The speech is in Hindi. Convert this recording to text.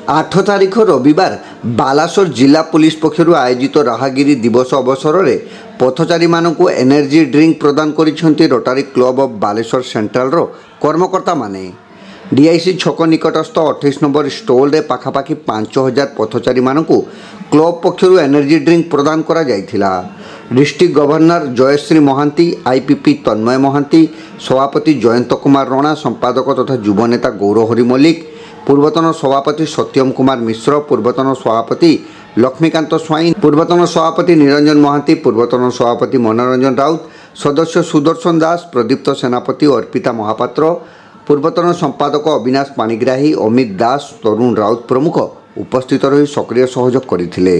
8 तारिख रविवार बालासोर जिला पुलिस पक्षर आयोजित राहगिरी दिवस अवसर में पथचारी मानू एनर्जी ड्रिंक प्रदान करिसेंती Rotary club of Baleswar central कर्मकर्ता माने। डीआईसी छक निकटस्थ 28 नंबर स्टॉल रे पाखापाखि 5000 पथचारी मानू क्लब पक्षर एनर्जी ड्रिंक प्रदान करा जायथिला। District governor Jayashree Mahanty, IPP Tanmay Mahanty, सभापति जयंत कुमार रणा, संपादक तथा युव नेता गौरहरि मल्लिक, पूर्वतन सभापति सत्यम कुमार मिश्र, पूर्वतन सभापति लक्ष्मीकांत स्वाई, पूर्वतन सभापति निरंजन महांती, पूर्वतन सभापति मनोरंजन राउत, सदस्य सुदर्शन दास, प्रदीप्त सेनापति, अर्पिता महापात्र, पूर्वतन संपादक अविनाश पाणिग्राही, अमित दास, तरुण राउत प्रमुख उपस्थित रही सक्रिय सहयोग करथिले।